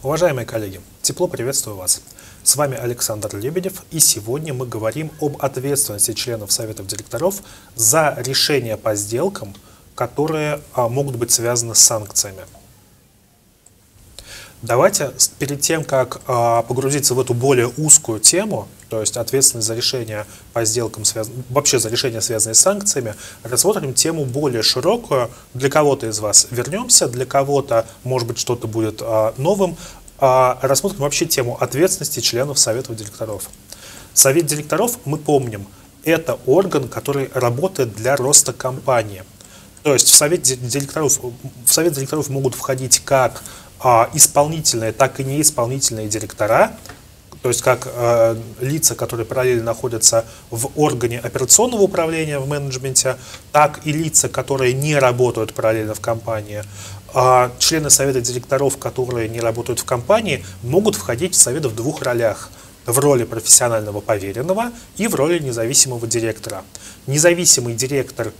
Уважаемые коллеги, тепло приветствую вас. С вами Александр Лебедев, и сегодня мы говорим об ответственности членов советов директоров за решения по сделкам, которые могут быть связаны с санкциями. Давайте перед тем, как погрузиться в эту более узкую тему, то есть ответственность за решения по сделкам, вообще за решения, связанные с санкциями, рассмотрим тему более широкую. Для кого-то из вас вернемся, для кого-то, может быть, что-то будет новым. Рассмотрим вообще тему ответственности членов советов директоров. Совет директоров, мы помним, это орган, который работает для роста компании. То есть в совет директоров могут входить как исполнительные, так и неисполнительные директора, то есть как лица, которые параллельно находятся в органе операционного управления, в менеджменте, так и лица, которые не работают параллельно в компании. Члены совета директоров, которые не работают в компании, могут входить в совет в двух ролях. В роли профессионального поверенного и в роли независимого директора. Независимый директор,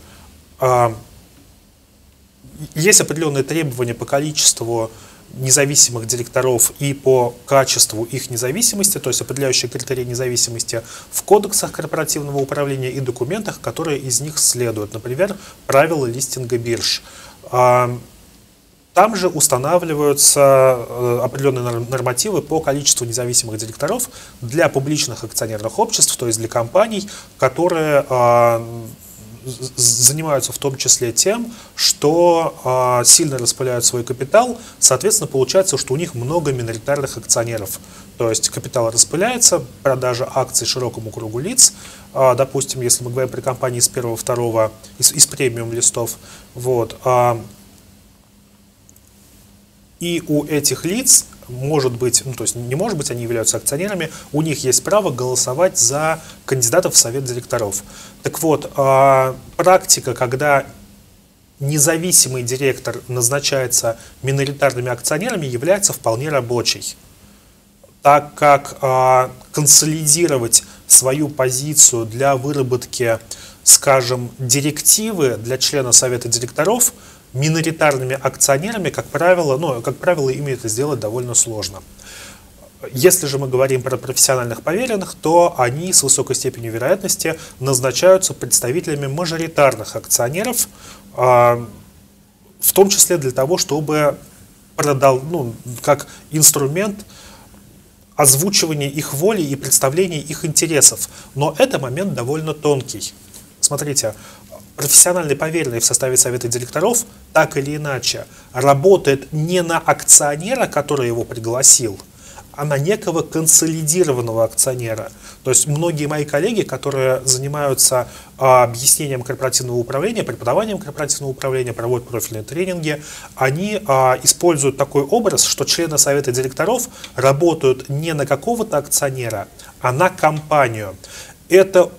есть определенные требования по количеству независимых директоров и по качеству их независимости, то есть определяющие критерии независимости в кодексах корпоративного управления и документах, которые из них следуют, например, правила листинга бирж. Там же устанавливаются определенные нормативы по количеству независимых директоров для публичных акционерных обществ, то есть для компаний, которые занимаются в том числе тем, что сильно распыляют свой капитал, соответственно, получается, что у них много миноритарных акционеров. То есть капитал распыляется, продажа акций широкому кругу лиц, допустим, если мы говорим про компании из первого, второго, из премиум листов, вот, и у этих лиц может быть, то есть не может быть, они являются акционерами, у них есть право голосовать за кандидатов в совет директоров. Так вот, практика, когда независимый директор назначается миноритарными акционерами, является вполне рабочей, так как консолидировать свою позицию для выработки, скажем, директивы для члена совета директоров миноритарными акционерами, как правило, им это сделать довольно сложно. Если же мы говорим про профессиональных поверенных, то они с высокой степенью вероятности назначаются представителями мажоритарных акционеров, в том числе для того, чтобы как инструмент озвучивания их воли и представления их интересов. Но это момент довольно тонкий. Смотрите, профессиональный поверенный в составе совета директоров так или иначе работает не на акционера, который его пригласил, а на некого консолидированного акционера. То есть многие мои коллеги, которые занимаются объяснением корпоративного управления, преподаванием корпоративного управления, проводят профильные тренинги, они используют такой образ, что члены совета директоров работают не на какого-то акционера, а на компанию. Это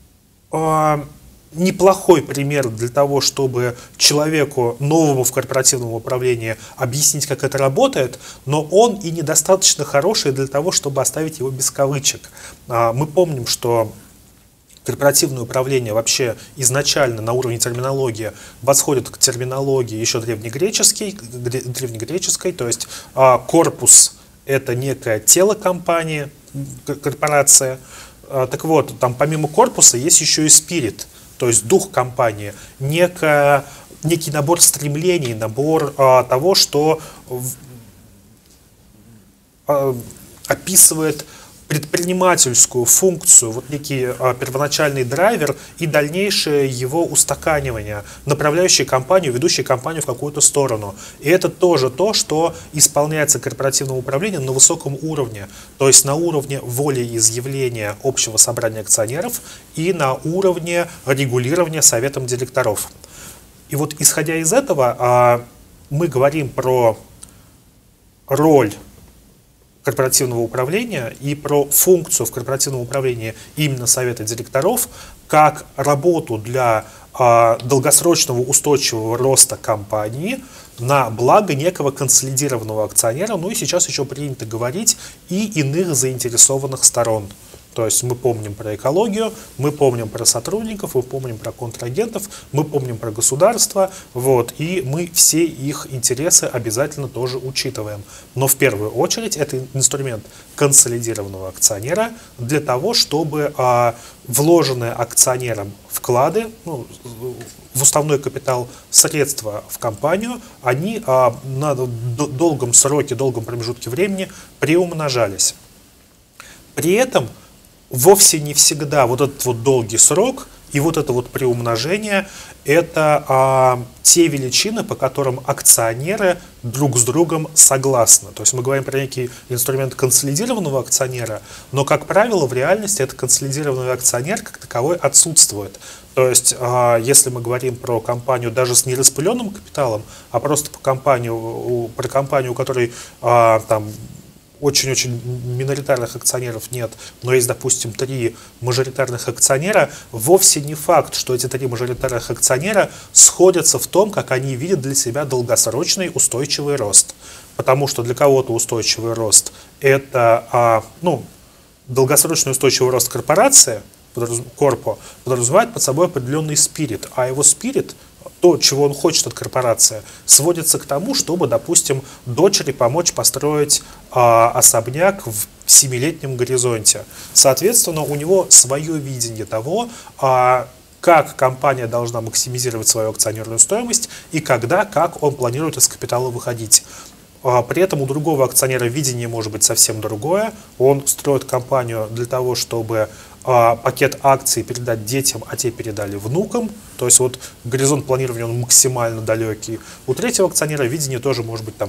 неплохой пример для того, чтобы человеку новому в корпоративном управлении объяснить, как это работает, но он и недостаточно хороший для того, чтобы оставить его без кавычек. Мы помним, что корпоративное управление вообще изначально на уровне терминологии восходит к терминологии еще древнегреческой, то есть корпус — это некое тело компании, корпорация. Так вот, там помимо корпуса есть еще и спирит, то есть дух компании, некий набор стремлений, набор того, что описывает предпринимательскую функцию, вот некий первоначальный драйвер и дальнейшее его устаканивание, направляющее компанию, ведущее компанию в какую-то сторону. И это тоже то, что исполняется корпоративным управлением на высоком уровне, то есть на уровне волеизъявления общего собрания акционеров и на уровне регулирования советом директоров. И вот исходя из этого, мы говорим про роль корпоративного управления и про функцию в корпоративном управлении именно совета директоров как работу для долгосрочного устойчивого роста компании на благо некого консолидированного акционера, ну и сейчас еще принято говорить и иных заинтересованных сторон. То есть мы помним про экологию, мы помним про сотрудников, мы помним про контрагентов, мы помним про государство, вот, и мы все их интересы обязательно тоже учитываем. Но в первую очередь это инструмент консолидированного акционера для того, чтобы вложенные акционером вклады, ну, в уставной капитал средства в компанию, они на долгом сроке, долгом промежутке времени приумножались. При этом вовсе не всегда вот этот вот долгий срок и вот это вот приумножение – это те величины, по которым акционеры друг с другом согласны. То есть мы говорим про некий инструмент консолидированного акционера, но, как правило, в реальности этот консолидированный акционер как таковой отсутствует. То есть, если мы говорим про компанию даже с нераспыленным капиталом, а просто про компанию, у которой там очень-очень миноритарных акционеров нет, но есть, допустим, 3 мажоритарных акционера, вовсе не факт, что эти 3 мажоритарных акционера сходятся в том, как они видят для себя долгосрочный устойчивый рост. Потому что для кого-то устойчивый рост – это долгосрочный устойчивый рост корпорации, корпо, подразумевает под собой определенный спирит, а его спирит, то, чего он хочет от корпорации, сводится к тому, чтобы, допустим, дочери помочь построить особняк в 7-летнем горизонте. Соответственно, у него свое видение того, как компания должна максимизировать свою акционерную стоимость и когда, как он планирует из капитала выходить. При этом у другого акционера видение может быть совсем другое. Он строит компанию для того, чтобы пакет акций передать детям, а те передали внукам. То есть вот горизонт планирования он максимально далекий. У третьего акционера видение тоже может быть там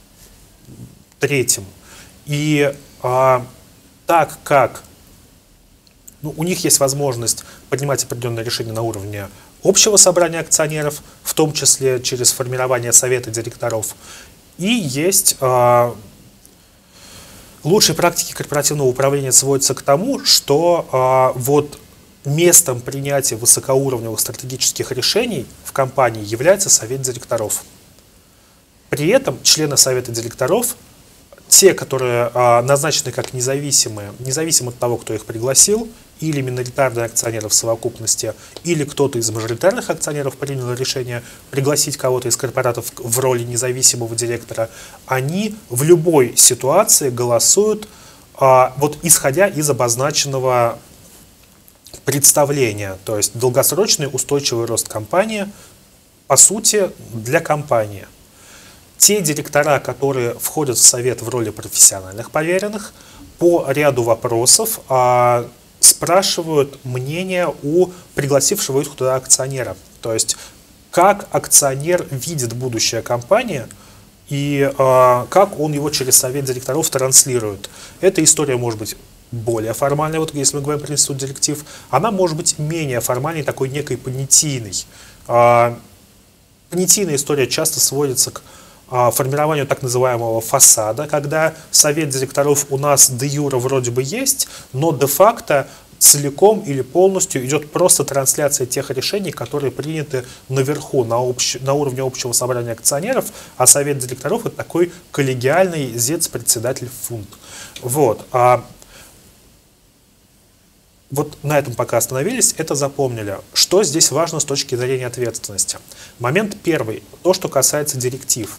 третьим. И так как у них есть возможность принимать определенные решения на уровне общего собрания акционеров, в том числе через формирование совета директоров, и есть лучшие практики корпоративного управления сводятся к тому, что вот местом принятия высокоуровневых стратегических решений в компании является совет директоров. При этом члены совета директоров, те, которые назначены как независимые, независимо от того, кто их пригласил, или миноритарные акционеры в совокупности, или кто-то из мажоритарных акционеров принял решение пригласить кого-то из корпоратов в роли независимого директора, они в любой ситуации голосуют, вот исходя из обозначенного представления, то есть долгосрочный устойчивый рост компании, по сути, для компании. Те директора, которые входят в совет в роли профессиональных поверенных, по ряду вопросов спрашивают мнение у пригласившего их туда акционера. То есть, как акционер видит будущее компании и как он его через совет директоров транслирует. Эта история может быть более формальной, вот если мы говорим про институт директив, она может быть менее формальной, такой некой понятийной. Понятийная история часто сводится к формированию так называемого фасада, когда совет директоров у нас де юре вроде бы есть, но де-факто целиком или полностью идет просто трансляция тех решений, которые приняты наверху, на уровне общего собрания акционеров, а совет директоров — это такой коллегиальный зец-председатель фунт. Вот. Вот на этом пока остановились, это запомнили. Что здесь важно с точки зрения ответственности? Момент первый, то, что касается директив.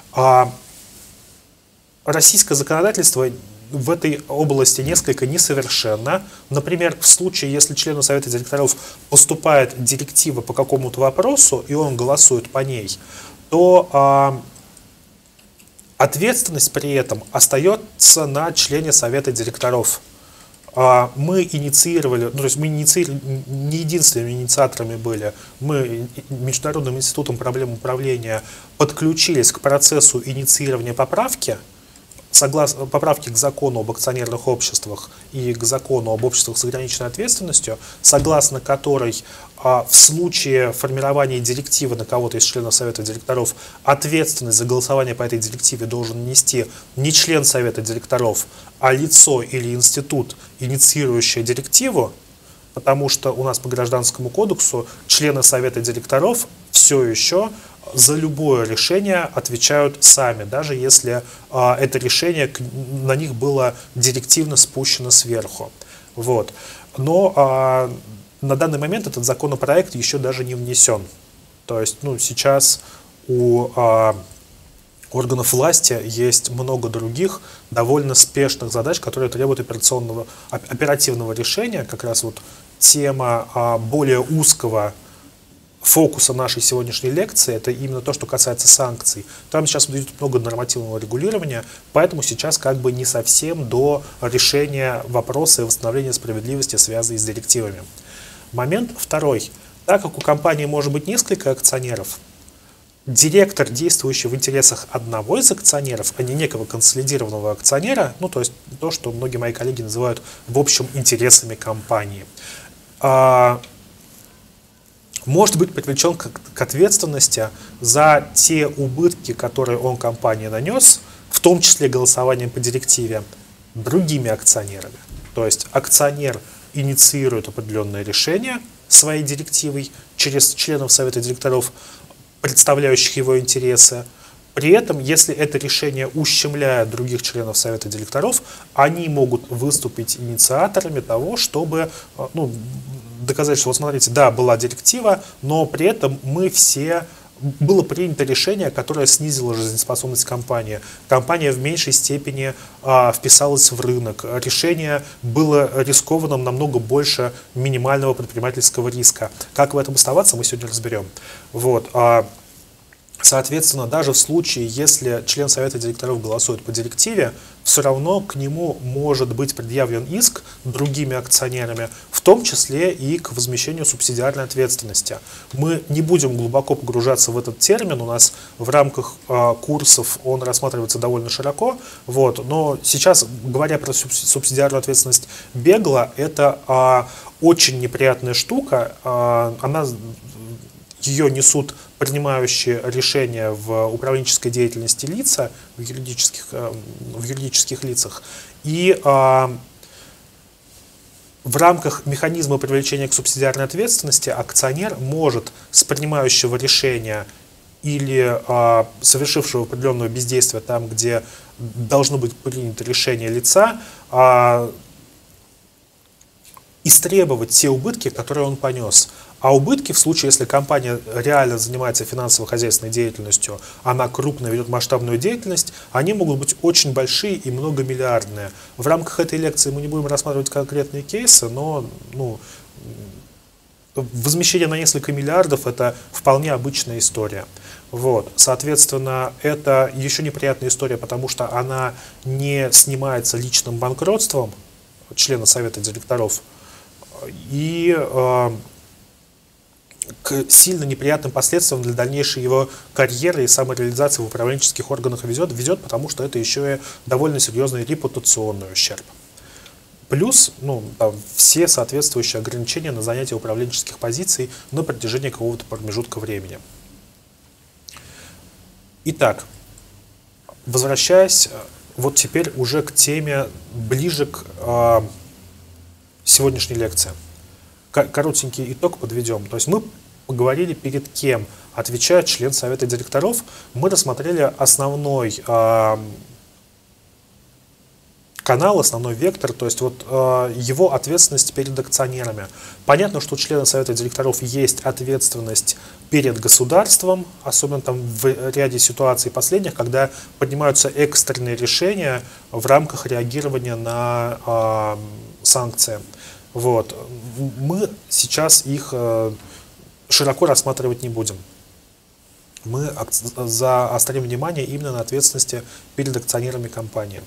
Российское законодательство в этой области несколько несовершенно. Например, в случае, если члену совета директоров поступает директива по какому-то вопросу, и он голосует по ней, то ответственность при этом остается на члене совета директоров. Мы инициировали, то есть мы не единственными инициаторами были, мы Международным институтом проблем управления подключились к процессу инициирования поправки, согласно поправки к закону об акционерных обществах и к закону об обществах с ограниченной ответственностью, согласно которой в случае формирования директивы на кого-то из членов совета директоров ответственность за голосование по этой директиве должен нести не член совета директоров, а лицо или институт, инициирующее директиву, потому что у нас по Гражданскому кодексу члены совета директоров все еще за любое решение отвечают сами, даже если это решение на них было директивно спущено сверху. Вот. Но на данный момент этот законопроект еще даже не внесен. То есть, ну, сейчас у органов власти есть много других довольно спешных задач, которые требуют оперативного решения. Как раз вот тема более узкого фокуса нашей сегодняшней лекции — это именно то, что касается санкций. Там сейчас идет много нормативного регулирования, поэтому сейчас как бы не совсем до решения вопроса и восстановления справедливости, связанных с директивами. Момент второй. Так как у компании может быть несколько акционеров, директор, действующий в интересах одного из акционеров, а не некого консолидированного акционера, ну то есть то, что многие мои коллеги называют в общем интересами компании, может быть привлечен к ответственности за те убытки, которые он компании нанес, в том числе голосованием по директиве, другими акционерами. То есть акционер инициирует определенное решение своей директивой через членов совета директоров, представляющих его интересы. При этом, если это решение ущемляет других членов совета директоров, они могут выступить инициаторами того, чтобы доказать, что вот смотрите, да, была директива, но при этом было принято решение, которое снизило жизнеспособность компании. Компания в меньшей степени вписалась в рынок. Решение было рискованным намного больше минимального предпринимательского риска. Как в этом оставаться, мы сегодня разберем. Вот. Соответственно, даже в случае, если член совета директоров голосует по директиве, все равно к нему может быть предъявлен иск другими акционерами, в том числе и к возмещению субсидиарной ответственности. Мы не будем глубоко погружаться в этот термин, у нас в рамках курсов он рассматривается довольно широко, вот, но сейчас, говоря про субсидиарную ответственность бегло, это очень неприятная штука, ее несут принимающие решения в управленческой деятельности лица, в юридических лицах. И в рамках механизма привлечения к субсидиарной ответственности акционер может с принимающего решения или совершившего определенного бездействия там, где должно быть принято решение лица, истребовать те убытки, которые он понес. А убытки в случае, если компания реально занимается финансово-хозяйственной деятельностью, она крупно ведет масштабную деятельность, они могут быть очень большие и многомиллиардные. В рамках этой лекции мы не будем рассматривать конкретные кейсы, но возмещение на несколько миллиардов — это вполне обычная история. Вот. Соответственно, это еще неприятная история, потому что она не снимается личным банкротством члена совета директоров, и к сильно неприятным последствиям для дальнейшей его карьеры и самореализации в управленческих органах ведет, потому что это еще и довольно серьезный репутационный ущерб. Плюс все соответствующие ограничения на занятие управленческих позиций на протяжении какого-то промежутка времени. Итак, возвращаясь вот теперь уже к теме ближе к сегодняшней лекции. Коротенький итог подведем. То есть мы поговорили, перед кем отвечает член совета директоров. Мы рассмотрели основной канал, основной вектор, то есть вот его ответственность перед акционерами. Понятно, что у члена совета директоров есть ответственность перед государством, особенно там в ряде ситуаций последних, когда поднимаются экстренные решения в рамках реагирования на санкции. Вот. Мы сейчас их широко рассматривать не будем. Мы заострим внимание именно на ответственности перед акционерами компании.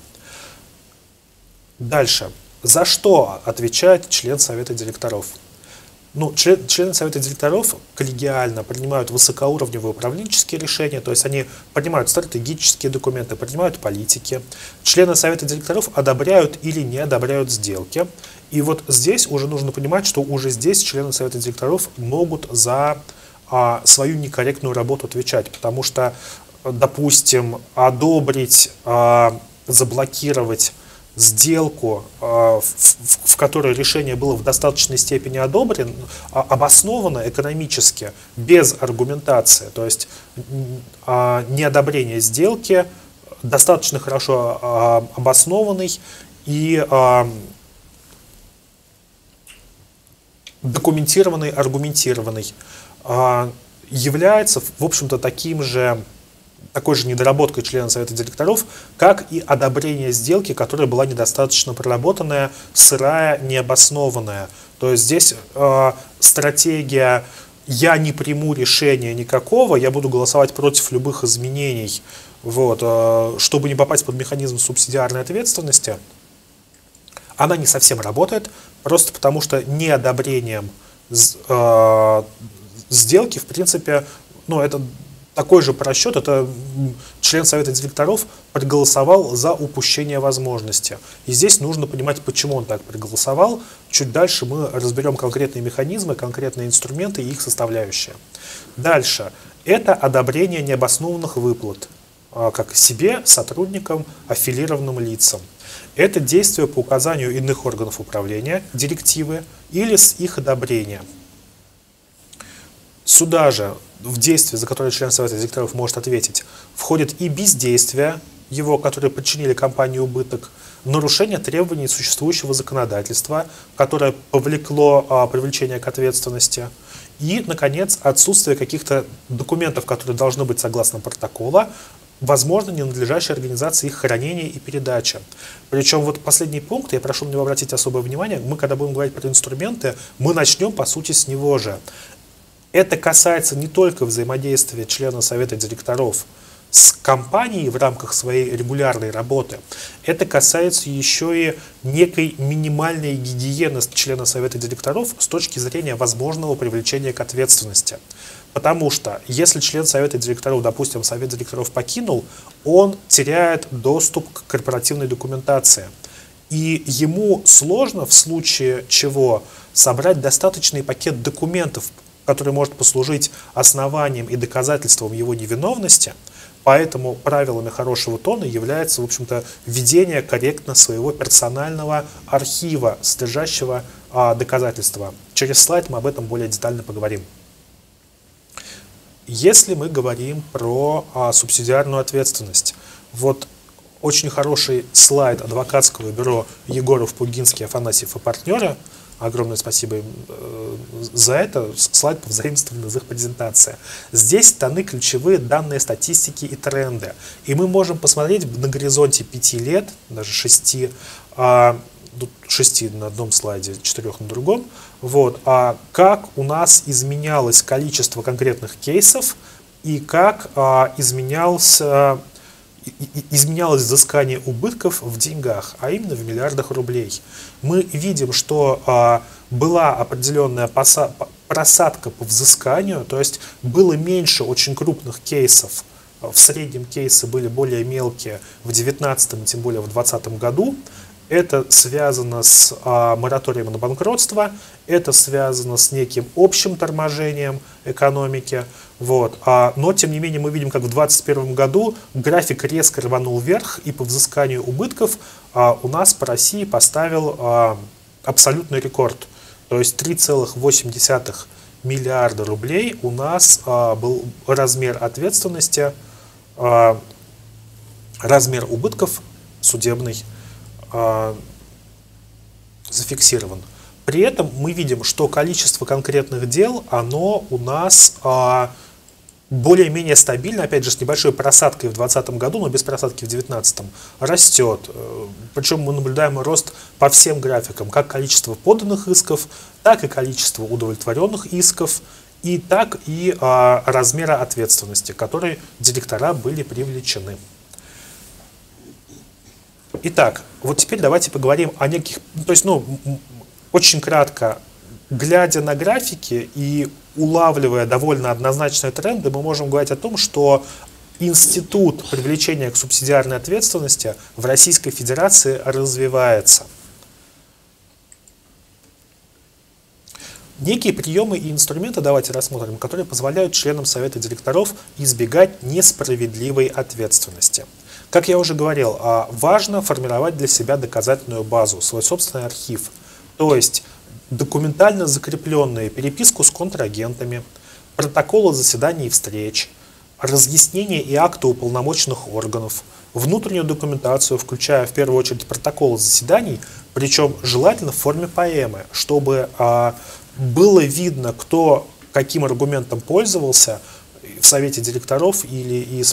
Дальше. За что отвечает член совета директоров? Члены совета директоров коллегиально принимают высокоуровневые управленческие решения, то есть они принимают стратегические документы, принимают политики. Члены совета директоров одобряют или не одобряют сделки. И вот здесь уже нужно понимать, что уже здесь члены совета директоров могут за свою некорректную работу отвечать, потому что, допустим, одобрить, заблокировать сделку, в которой решение было в достаточной степени обосновано экономически, без аргументации, то есть неодобрение сделки достаточно хорошо обоснованный и документированный, аргументированный, является, в общем-то, такой же недоработкой члена совета директоров, как и одобрение сделки, которая была недостаточно проработанная, сырая, необоснованная. То есть здесь стратегия «я не приму решения никакого, я буду голосовать против любых изменений», вот, чтобы не попасть под механизм субсидиарной ответственности, она не совсем работает, просто потому что неодобрением сделки, в принципе, ну, это такой же просчет, это член совета директоров проголосовал за упущение возможности. И здесь нужно понимать, почему он так проголосовал. Чуть дальше мы разберем конкретные механизмы, конкретные инструменты и их составляющие. Дальше. Это одобрение необоснованных выплат, как себе, сотрудникам, аффилированным лицам. Это действие по указанию иных органов управления, директивы, или с их одобрения. Сюда же, в действие, за которое член совета директоров может ответить, входит и бездействие его, которые причинили компании убыток, нарушение требований существующего законодательства, которое повлекло привлечение к ответственности, и, наконец, отсутствие каких-то документов, которые должны быть согласно протокола, возможно, ненадлежащей организации их хранения и передачи. Причем вот последний пункт, я прошу на него обратить особое внимание, мы, когда будем говорить про инструменты, мы начнем, по сути, с него же. Это касается не только взаимодействия члена совета директоров с компанией в рамках своей регулярной работы, это касается еще и некой минимальной гигиены члена совета директоров с точки зрения возможного привлечения к ответственности. Потому что если член совета директоров, допустим, совет директоров покинул, он теряет доступ к корпоративной документации. И ему сложно в случае чего собрать достаточный пакет документов, который может послужить основанием и доказательством его невиновности. Поэтому правилами хорошего тона является, в общем-то, ведение корректно своего персонального архива, содержащего доказательства. Через слайд мы об этом более детально поговорим. Если мы говорим про субсидиарную ответственность, вот очень хороший слайд адвокатского бюро Егоров, Пугинский, Афанасьев и партнеры. Огромное спасибо им за это. Слайд повзаимствован из их презентации. Здесь даны ключевые данные статистики и тренды. И мы можем посмотреть на горизонте 5 лет, даже 6 на одном слайде, 4 на другом, вот, как у нас изменялось количество конкретных кейсов и как изменялось взыскание убытков в деньгах, а именно в миллиардах рублей. Мы видим, что была определенная просадка по взысканию, то есть было меньше очень крупных кейсов. В среднем кейсы были более мелкие в 2019 и тем более в 2020 году. Это связано с мораторием на банкротство, это связано с неким общим торможением экономики. Вот. Но, тем не менее, мы видим, как в 2021 году график резко рванул вверх, и по взысканию убытков у нас по России поставил абсолютный рекорд. То есть 3,8 миллиарда рублей у нас был размер ответственности, размер убытков судебный зафиксирован. При этом мы видим, что количество конкретных дел, оно у нас более-менее стабильно, опять же, с небольшой просадкой в 2020 году, но без просадки в 2019, растет. Причем мы наблюдаем рост по всем графикам, как количество поданных исков, так и количество удовлетворенных исков, и так и размера ответственности, которой директора были привлечены. Итак, вот теперь давайте поговорим о неких, то есть, очень кратко, глядя на графики и улавливая довольно однозначные тренды, мы можем говорить о том, что институт привлечения к субсидиарной ответственности в Российской Федерации развивается. Некие приемы и инструменты давайте рассмотрим, которые позволяют членам совета директоров избегать несправедливой ответственности. Как я уже говорил, важно формировать для себя доказательную базу, свой собственный архив, то есть документально закрепленную переписку с контрагентами, протоколы заседаний и встреч, разъяснения и акты уполномоченных органов, внутреннюю документацию, включая в первую очередь протоколы заседаний, Причем желательно в форме поэмы, чтобы было видно, кто каким аргументом пользовался в совете директоров или из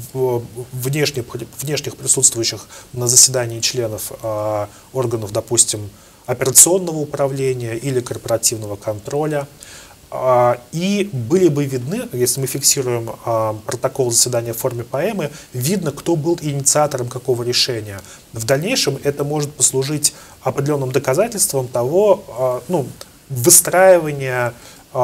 внешних присутствующих на заседании членов органов, допустим, операционного управления или корпоративного контроля. И были бы видны, если мы фиксируем протокол заседания в форме поэмы, видно, кто был инициатором какого решения. В дальнейшем это может послужить определенным доказательством того, выстраивания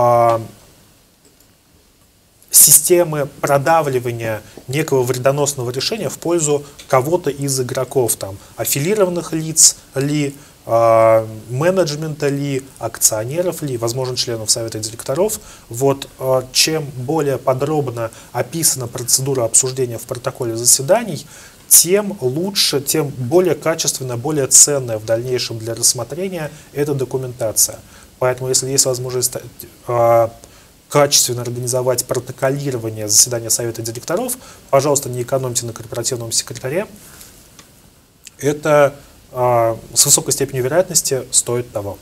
системы продавливания некого вредоносного решения в пользу кого-то из игроков, там, аффилированных лиц ли, менеджмента ли, акционеров ли, возможно, членов совета директоров. Вот чем более подробно описана процедура обсуждения в протоколе заседаний, тем лучше, тем более качественная, более ценная в дальнейшем для рассмотрения эта документация. Поэтому, если есть возможность качественно организовать протоколирование заседания совета директоров, пожалуйста, не экономьте на корпоративном секретаре. Это с высокой степенью вероятности стоит того.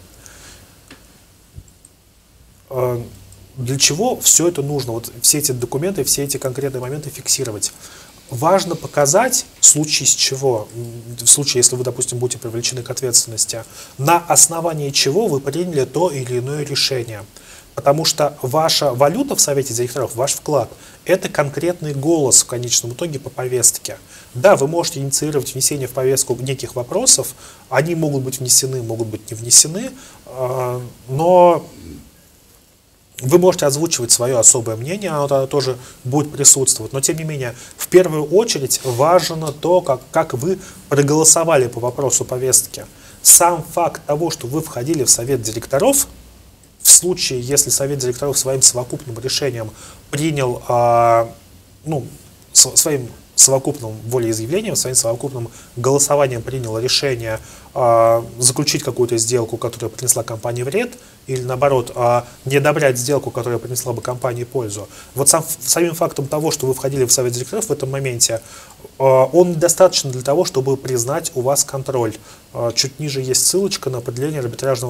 Для чего все это нужно? Вот все эти документы, все эти конкретные моменты фиксировать. Важно показать, в случае с чего, в случае, если вы, допустим, будете привлечены к ответственности, на основании чего вы приняли то или иное решение. Потому что ваша валюта в совете директоров, ваш вклад, это конкретный голос в конечном итоге по повестке. Да, вы можете инициировать внесение в повестку неких вопросов, они могут быть внесены, могут быть не внесены, но вы можете озвучивать свое особое мнение, оно тоже будет присутствовать. Но тем не менее, в первую очередь важно то, как вы проголосовали по вопросу повестки. Сам факт того, что вы входили в совет директоров, в случае, если совет директоров своим совокупным решением принял, своим совокупным волеизъявлением, своим совокупным голосованием принял решение заключить какую-то сделку, которая принесла компании вред, или наоборот, не одобрять сделку, которая принесла бы компании пользу. Вот самим фактом того, что вы входили в совет директоров в этом моменте, он недостаточно для того, чтобы признать у вас контроль. Чуть ниже есть ссылочка на определение арбитражного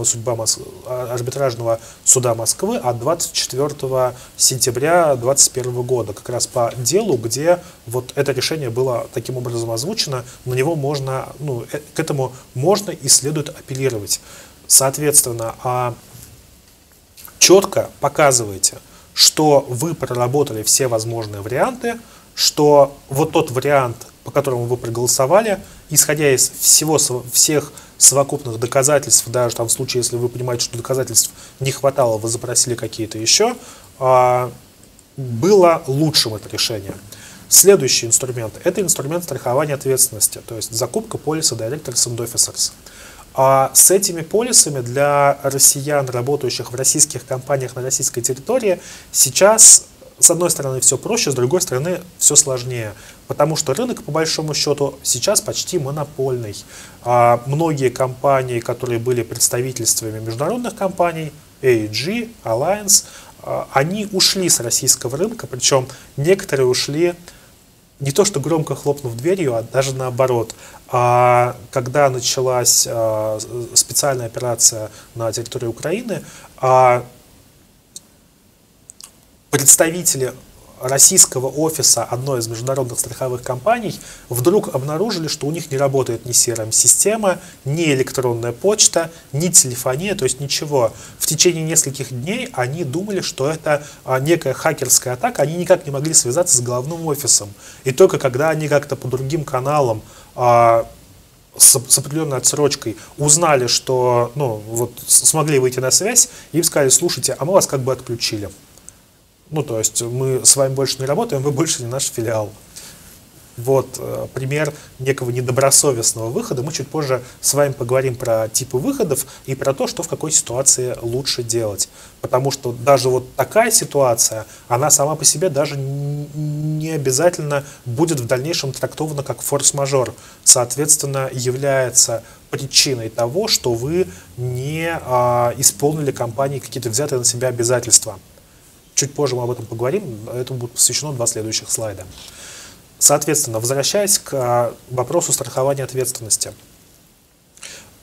суда Москвы от 24 сентября 2021 года, как раз по делу, где вот это решение было таким образом озвучено, на него можно, к этому можно и следует апеллировать. Соответственно, четко показывайте, что вы проработали все возможные варианты, что вот тот вариант, по которому вы проголосовали, исходя из всех совокупных доказательств, даже там в случае, если вы понимаете, что доказательств не хватало, вы запросили какие-то еще, было лучшим это решение. Следующий инструмент – это инструмент страхования ответственности, то есть закупка полиса Directors and Officers. С этими полисами для россиян, работающих в российских компаниях на российской территории, сейчас, с одной стороны, все проще, с другой стороны, все сложнее. Потому что рынок, по большому счету, сейчас почти монопольный. Многие компании, которые были представительствами международных компаний, AEG, Alliance, они ушли с российского рынка, причем некоторые ушли не то что громко хлопнув дверью, а даже наоборот. Когда началась специальная операция на территории Украины, представители российского офиса одной из международных страховых компаний вдруг обнаружили, что у них не работает ни CRM-система, ни электронная почта, ни телефония, то есть ничего. В течение нескольких дней они думали, что это некая хакерская атака, они никак не могли связаться с головным офисом. И только когда они как-то по другим каналам с определенной отсрочкой узнали, что смогли выйти на связь, им сказали: слушайте, а мы вас как бы отключили. То есть мы с вами больше не работаем, вы больше не наш филиал. Вот пример некого недобросовестного выхода. Мы чуть позже с вами поговорим про типы выходов и про то, что в какой ситуации лучше делать. Потому что даже вот такая ситуация, она сама по себе даже не обязательно будет в дальнейшем трактована как форс-мажор. Соответственно, является причиной того, что вы не исполнили компании какие-то взятые на себя обязательства. Чуть позже мы об этом поговорим, этому будет посвящено 2 следующих слайда. Соответственно, возвращаясь к вопросу страхования ответственности.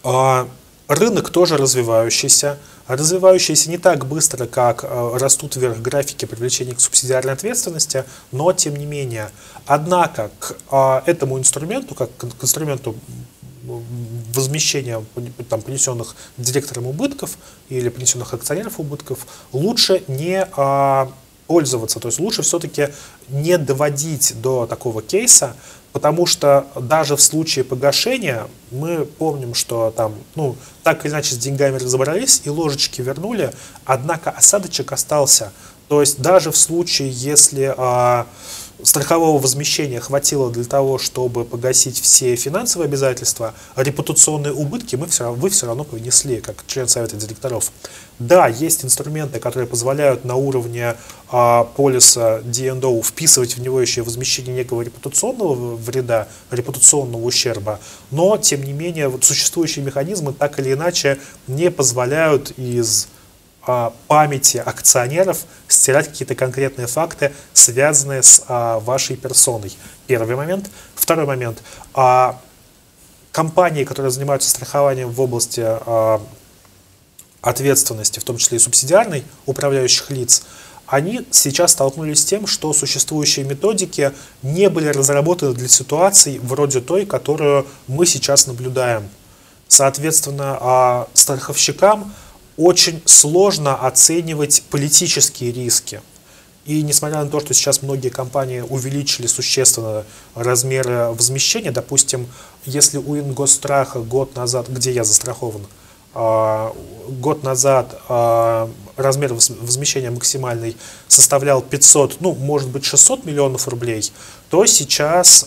Рынок тоже развивающийся не так быстро, как растут вверх графики привлечения к субсидиарной ответственности, но тем не менее. Однако к этому инструменту, как к инструменту возмещения там, понесенных директором убытков или понесенных акционеров убытков, лучше не пользоваться, то есть лучше все-таки не доводить до такого кейса, потому что даже в случае погашения мы помним, что там, ну, так или иначе с деньгами разобрались и ложечки вернули, однако осадочек остался. То есть даже в случае, если страхового возмещения хватило для того, чтобы погасить все финансовые обязательства, репутационные убытки вы все равно понесли, как член совета директоров. Да, есть инструменты, которые позволяют на уровне полиса D&O вписывать в него еще возмещение некого репутационного вреда, репутационного ущерба, но, тем не менее, вот существующие механизмы так или иначе не позволяют из памяти акционеров стирать какие-то конкретные факты, связанные с вашей персоной. Первый момент. Второй момент. Компании, которые занимаются страхованием в области ответственности, в том числе и субсидиарной, управляющих лиц, они сейчас столкнулись с тем, что существующие методики не были разработаны для ситуаций вроде той, которую мы сейчас наблюдаем. Соответственно, страховщикам очень сложно оценивать политические риски. И несмотря на то, что сейчас многие компании увеличили существенно размеры возмещения, допустим, если у Ингосстрах год назад, где я застрахован, год назад размер возмещения максимальный составлял 500, ну, может быть, 600 миллионов рублей, то сейчас,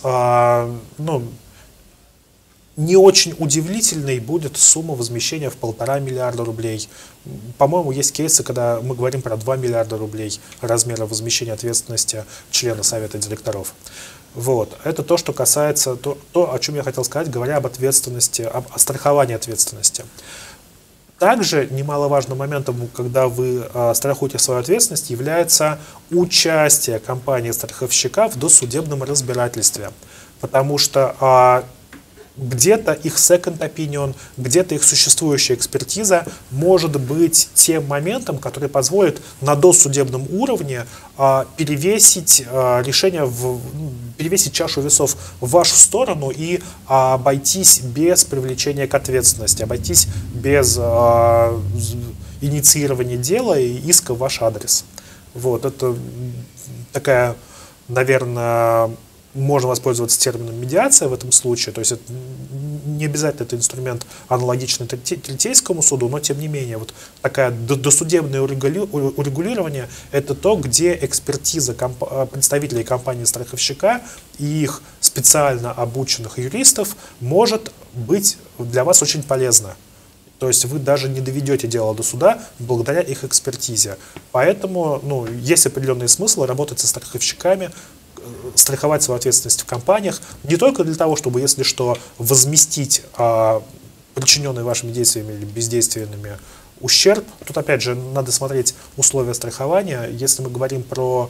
не очень удивительной будет сумма возмещения в 1,5 миллиарда рублей. По-моему, есть кейсы, когда мы говорим про 2 миллиарда рублей размера возмещения ответственности члена совета директоров. Вот. Это то, что касается, то, о чем я хотел сказать, говоря об ответственности, о страховании ответственности. Также немаловажным моментом, когда вы страхуете свою ответственность, является участие компании-страховщика в досудебном разбирательстве. Потому что где-то их second opinion, где-то их существующая экспертиза может быть тем моментом, который позволит на досудебном уровне перевесить решение, перевесить чашу весов в вашу сторону и обойтись без привлечения к ответственности, обойтись без инициирования дела и иска в ваш адрес. Вот, это такая, наверное, можно воспользоваться термином медиация в этом случае, то есть это не обязательно это инструмент аналогичный третейскому суду, но тем не менее вот такое досудебное урегулирование – это то, где экспертиза представителей компании-страховщика и их специально обученных юристов может быть для вас очень полезна. То есть вы даже не доведете дело до суда благодаря их экспертизе. Поэтому есть определенный смысл работать со страховщиками, страховать свою ответственность в компаниях не только для того, чтобы, если что, возместить причиненный вашими действиями или бездействиями ущерб. Тут, опять же, надо смотреть условия страхования. Если мы говорим про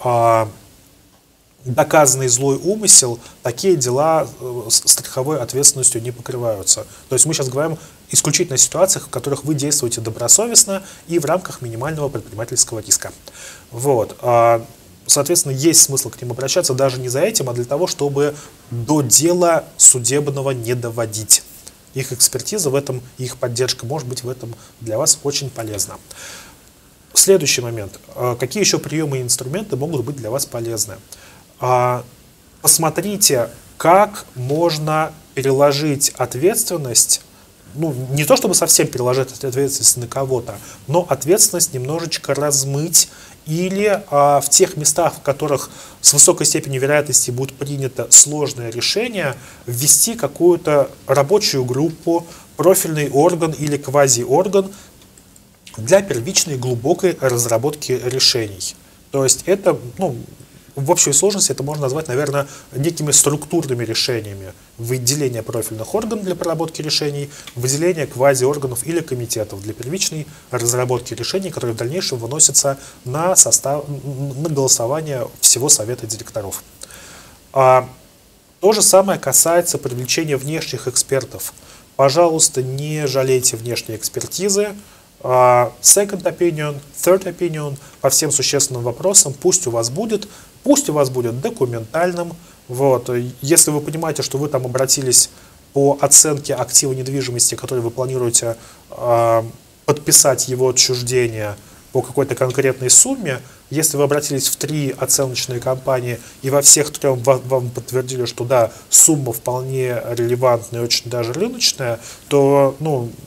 доказанный злой умысел, такие дела страховой ответственностью не покрываются. То есть мы сейчас говорим исключительно о ситуациях, в которых вы действуете добросовестно и в рамках минимального предпринимательского риска. Вот. Соответственно, есть смысл к ним обращаться даже не за этим, а для того, чтобы до дела судебного не доводить. Их экспертиза в этом, их поддержка может быть в этом для вас очень полезна. Следующий момент. Какие еще приемы и инструменты могут быть для вас полезны? Посмотрите, как можно переложить ответственность, не то чтобы совсем переложить ответственность на кого-то, но ответственность немножечко размыть или в тех местах, в которых с высокой степенью вероятности будет принято сложное решение, ввести какую-то рабочую группу, профильный орган или квазиорган для первичной глубокой разработки решений. То есть это, в общей сложности это можно назвать, наверное, некими структурными решениями. Выделение профильных органов для проработки решений, выделение квазиорганов или комитетов для первичной разработки решений, которые в дальнейшем выносятся на голосование всего совета директоров. То же самое касается привлечения внешних экспертов. Пожалуйста, не жалейте внешней экспертизы. Second opinion, third opinion по всем существенным вопросам пусть у вас будет документальным. Вот. Если вы понимаете, что вы там обратились по оценке актива недвижимости, который вы планируете подписать его отчуждение по какой-то конкретной сумме, если вы обратились в 3 оценочные компании и во всех 3 вам подтвердили, что да, сумма вполне релевантная и очень даже рыночная, то,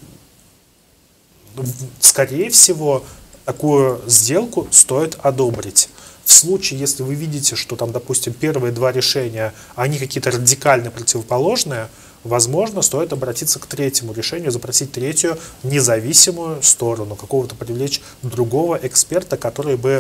скорее всего, такую сделку стоит одобрить. В случае, если вы видите, что там, допустим, первые 2 решения, они какие-то радикально противоположные, возможно, стоит обратиться к 3-му решению, запросить 3-ю независимую сторону, какого-то привлечь другого эксперта, который бы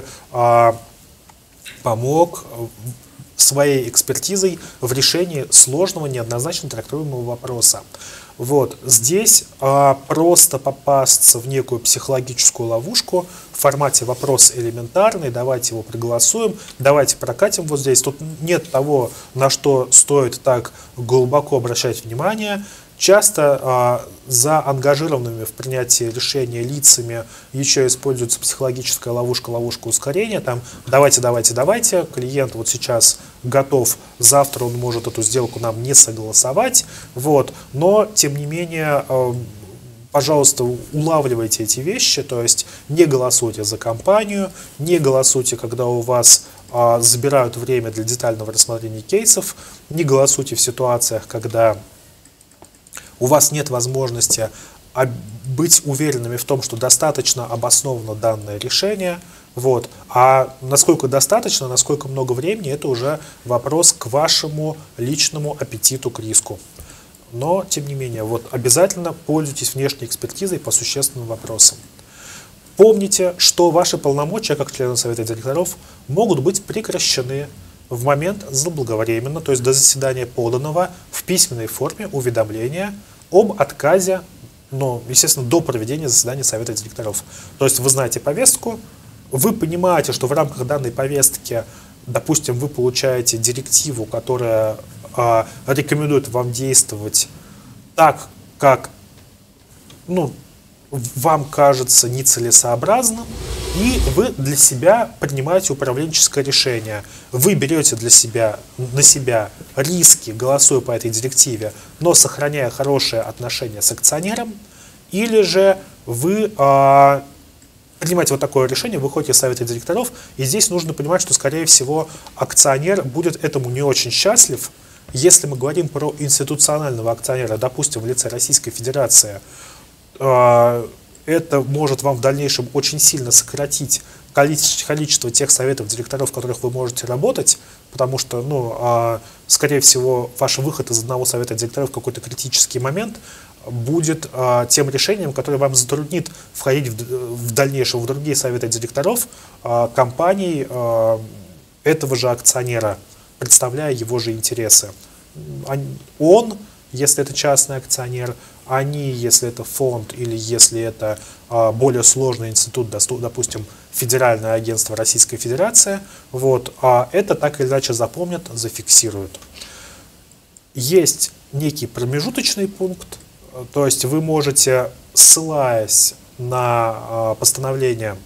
помог своей экспертизой в решении сложного, неоднозначно трактуемого вопроса. Вот. Здесь просто попасться в некую психологическую ловушку в формате вопрос элементарный, давайте его проголосуем, давайте прокатим вот здесь. Тут нет того, на что стоит так глубоко обращать внимание. Часто за ангажированными в принятии решения лицами еще используется психологическая ловушка, ловушка ускорения. Там давайте, клиент вот сейчас готов, завтра он может эту сделку нам не согласовать. Вот. Но, тем не менее, пожалуйста, улавливайте эти вещи, то есть не голосуйте за компанию, не голосуйте, когда у вас забирают время для детального рассмотрения кейсов, не голосуйте в ситуациях, когда у вас нет возможности быть уверенными в том, что достаточно обосновано данное решение. Вот. А насколько достаточно, насколько много времени, это уже вопрос к вашему личному аппетиту к риску. Но, тем не менее, вот обязательно пользуйтесь внешней экспертизой по существенным вопросам. Помните, что ваши полномочия как члена Совета директоров могут быть прекращены в момент заблаговременно, то есть до заседания поданного в письменной форме уведомления об отказе, естественно, до проведения заседания Совета директоров. То есть вы знаете повестку, вы понимаете, что в рамках данной повестки, допустим, вы получаете директиву, которая рекомендует вам действовать так, как вам кажется нецелесообразным, и вы для себя принимаете управленческое решение. Вы берете на себя риски, голосуя по этой директиве, но сохраняя хорошие отношения с акционером, или же вы принимаете вот такое решение, выходите из Совета директоров, и здесь нужно понимать, что, скорее всего, акционер будет этому не очень счастлив. Если мы говорим про институционального акционера, допустим, в лице Российской Федерации, это может вам в дальнейшем очень сильно сократить количество тех советов директоров, в которых вы можете работать, потому что, скорее всего, ваш выход из одного совета директоров в какой-то критический момент будет тем решением, которое вам затруднит входить в дальнейшем в другие советы директоров компаний этого же акционера, представляя его же интересы. Он, если это частный акционер, они, если это фонд или если это более сложный институт, допустим, Федеральное агентство Российской Федерации, вот, это так или иначе запомнят, зафиксируют. Есть некий промежуточный пункт, то есть вы можете, ссылаясь на постановление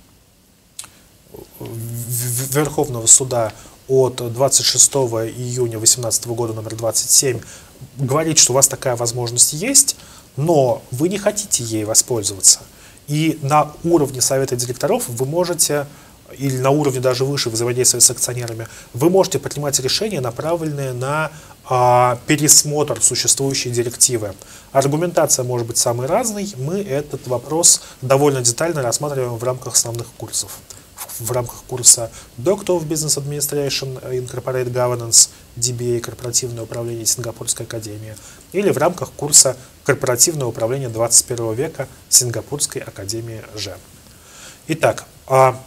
Верховного суда от 26 июня 2018 года номер 27, говорить, что у вас такая возможность есть, но вы не хотите ей воспользоваться. И на уровне Совета директоров вы можете, или на уровне даже выше взаимодействия с акционерами, вы можете принимать решения, направленные на пересмотр существующей директивы. Аргументация может быть самой разной. Мы этот вопрос довольно детально рассматриваем в рамках основных курсов. В рамках курса Doctor of Business Administration and Corporate Governance, DBA, корпоративное управление Сингапурской академии, или в рамках курса Корпоративное управление 21 века Сингапурской академии Ж. Итак, то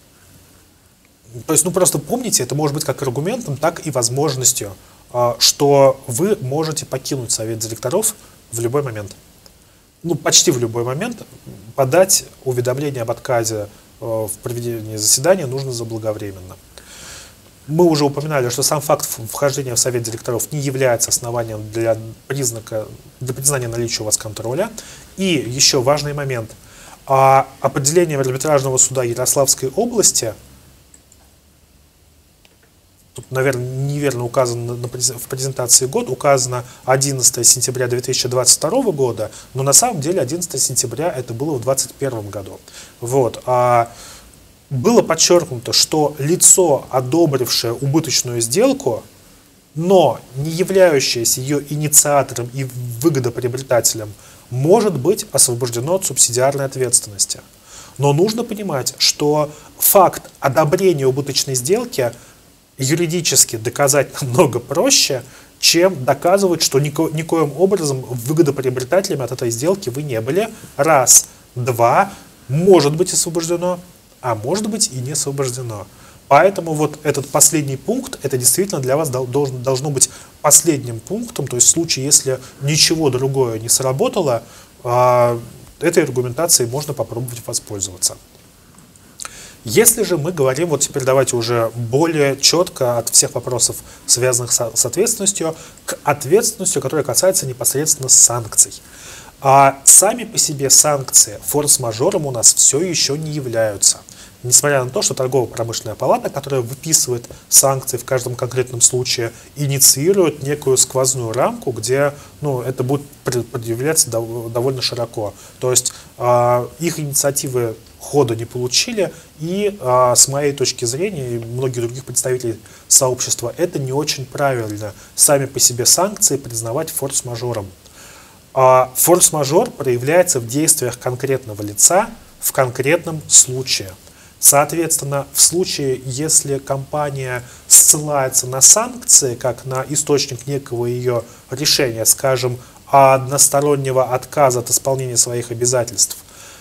есть, просто помните, это может быть как аргументом, так и возможностью, что вы можете покинуть совет директоров в любой момент. Почти в любой момент подать уведомление об отказе в проведении заседания нужно заблаговременно. Мы уже упоминали, что сам факт вхождения в совет директоров не является основанием для признания наличия у вас контроля. И еще важный момент. Определением арбитражного суда Ярославской области, тут, наверное, неверно указано в презентации год, указано 11 сентября 2022 года, но на самом деле 11 сентября это было в 2021 году. Вот. Было подчеркнуто, что лицо, одобрившее убыточную сделку, но не являющееся ее инициатором и выгодоприобретателем, может быть освобождено от субсидиарной ответственности. Но нужно понимать, что факт одобрения убыточной сделки юридически доказать намного проще, чем доказывать, что никоим образом выгодоприобретателями от этой сделки вы не были. Раз. Два. Может быть освобождено, а может быть и не освобождено. Поэтому вот этот последний пункт, это действительно для вас должно быть последним пунктом, то есть в случае, если ничего другое не сработало, этой аргументацией можно попробовать воспользоваться. Если же мы говорим, вот теперь давайте уже более четко от всех вопросов, связанных с ответственностью, к ответственности, которая касается непосредственно санкций. Сами по себе санкции форс-мажором у нас все еще не являются. Несмотря на то, что торгово-промышленная палата, которая выписывает санкции в каждом конкретном случае, инициирует некую сквозную рамку, где это будет предъявляться довольно широко. То есть их инициативы хода не получили, и с моей точки зрения, и многих других представителей сообщества, это не очень правильно сами по себе санкции признавать форс-мажором. Форс-мажор проявляется в действиях конкретного лица в конкретном случае. Соответственно, в случае, если компания ссылается на санкции, как на источник некого ее решения, скажем, одностороннего отказа от исполнения своих обязательств,